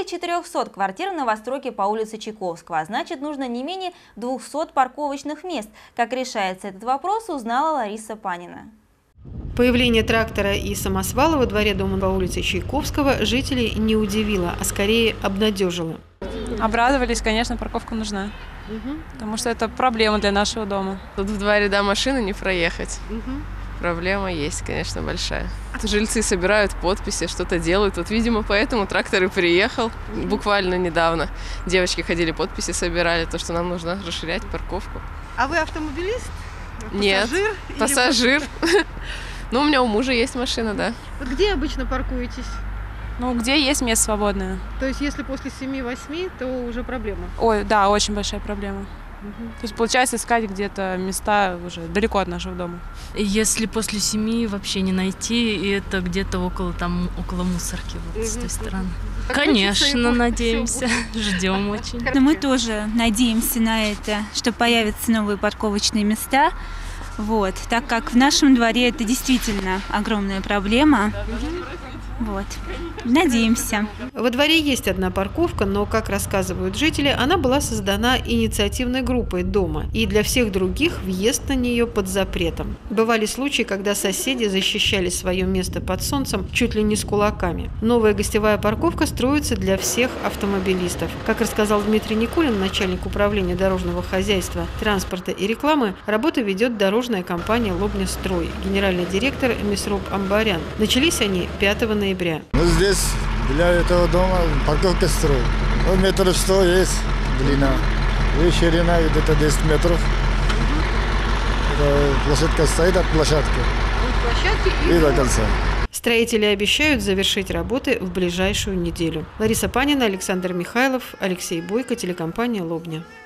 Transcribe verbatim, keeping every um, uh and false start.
Более четырёхсот квартир в новостройке по улице Чайковского, а значит, нужно не менее двухсот парковочных мест. Как решается этот вопрос, узнала Лариса Панина. Появление трактора и самосвала во дворе дома по улице Чайковского жителей не удивило, а скорее обнадежило. Обрадовались, конечно, парковка нужна. Угу. Потому что это проблема для нашего дома. Тут в два ряда машины не проехать. Угу. Проблема есть, конечно, большая. Тут жильцы собирают подписи, что-то делают. Вот, видимо, поэтому трактор и приехал буквально недавно. Девочки ходили, подписи собирали, то, что нам нужно расширять парковку. А вы автомобилист? Нет, пассажир? пассажир. Ну, у меня у мужа есть машина, да. Вот где обычно паркуетесь? Ну, где есть место свободное. То есть, если после семи-восьми, то уже проблема? Ой, да, очень большая проблема. Угу. То есть, получается, искать где-то места уже далеко от нашего дома. Если после семи вообще не найти, и это где-то около, там, около мусорки, вот угу. с той стороны. Так Конечно, надеемся, ждем очень. Но мы тоже надеемся на это, что появятся новые парковочные места. Вот, так как в нашем дворе это действительно огромная проблема. Вот. Надеемся. Во дворе есть одна парковка, но, как рассказывают жители, она была создана инициативной группой дома, и для всех других въезд на нее под запретом. Бывали случаи, когда соседи защищали свое место под солнцем чуть ли не с кулаками. Новая гостевая парковка строится для всех автомобилистов. Как рассказал Дмитрий Никулин, начальник управления дорожного хозяйства, транспорта и рекламы, работу ведет дорожная компания «Лобнястрой», генеральный директор Месроб Амбарян. Начались они пятого ноября. Ну, здесь для этого дома парковка строят. Ну, метров сто есть длина. И ширина где-то десять метров. Это площадка стоит от площадки. И до конца. Строители обещают завершить работы в ближайшую неделю. Лариса Панина, Александр Михайлов, Алексей Бойко, телекомпания «Лобня».